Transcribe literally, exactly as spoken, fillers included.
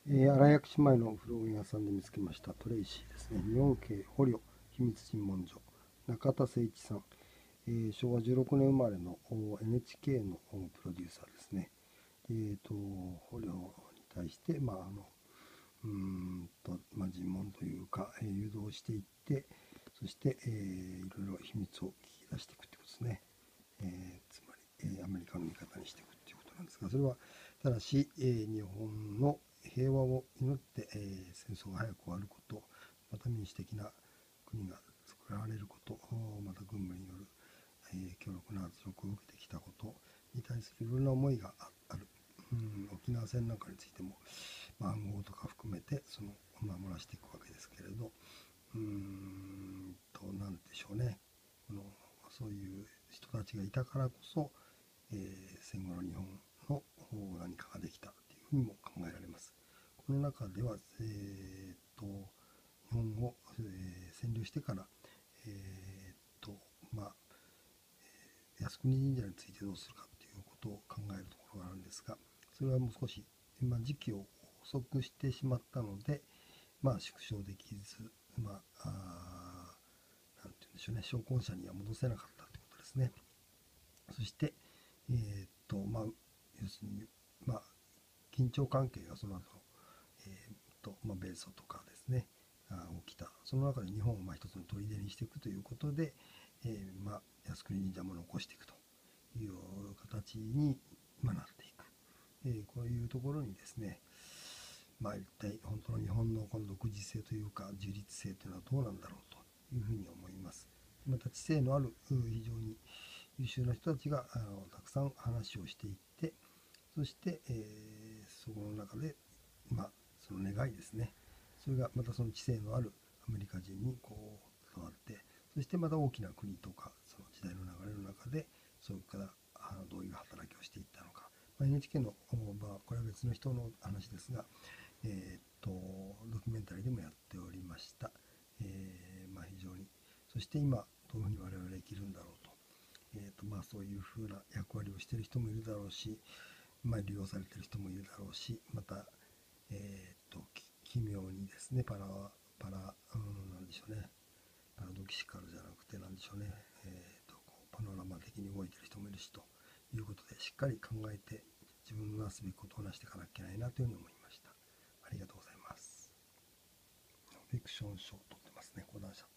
えー、新屋姉妹の古本屋さんで見つけましたトレイシーですね。日本系捕虜秘密尋問所、中田誠一さん、えー、しょうわじゅうろくねん生まれの エヌエイチケー のプロデューサーですね。えーと、捕虜に対して、まああのうーんとまあ、尋問というか、えー、誘導していって、そして、えー、いろいろ秘密を聞き出していくってことですね。えー、つまり、えー、アメリカの味方にしていくっていうことなんですが、それはただし、えー、日本の平和を祈って、えー、戦争が早く終わること、また民主的な国が作られること、また軍部による、えー、強力な圧力を受けてきたことに対するいろんな思いがある。うん、沖縄戦なんかについても、まあ、暗号とか含めてその、まあ、漏らしていくわけですけれど、うーんと何でしょうね、このそういう人たちがいたからこそ、えー、戦後の日本の何かができたというふうにも考えられます。この中では、えー、と日本を、えー、占領してから、えーとまあ、靖国神社についてどうするかということを考えるところがあるんですが、それはもう少し、まあ、時期を遅くしてしまったので、まあ、縮小できず、まあ、あなんて言うんでしょうね、証拠者には戻せなかったということですね。そして、えーっと、まあ、要するに、まあ、緊張関係がその後、えーっと、まあ、米ソとかですね、あ起きた。その中で日本をまあ一つの砦にしていくということで、えー、まあ、靖国神社も残していくという形に、まあ、なっていく。えー、こういうところにですね、まあ、一体本当の日本のこの独自性というか自立性というのはどうなんだろうというふうに思います。また知性のある非常に優秀な人たちがあのたくさん話をしていって、そして、えー、そこの中で、まあ、その願いですね、それがまたその知性のあるアメリカ人にこう伝わって、そしてまた大きな国とかその時代の流れの中でそれからあのどういう働きをしていったのか、まあ、エヌエイチケー の、まあ、これは別の人の話ですが、えー、っとドキュメンタリーでもやっておりました。えーまあ、非常に、そして今どういうふうに我々は生きるんだろうと、えーとまあ、そういうふうな役割をしている人もいるだろうし、まあ、利用されている人もいるだろうし、また、えーと奇妙にですね、パラパラ、うん、なんでしょうね、パラドキシカルじゃなくてなんでしょうね、えーとこうパノラマ的に動いている人もいるしということで、しっかり考えて自分のなすべきことをなしていかなきゃいけないなというふうに思いました。ありがとうございます。フィクション賞を取ってますね、講談社。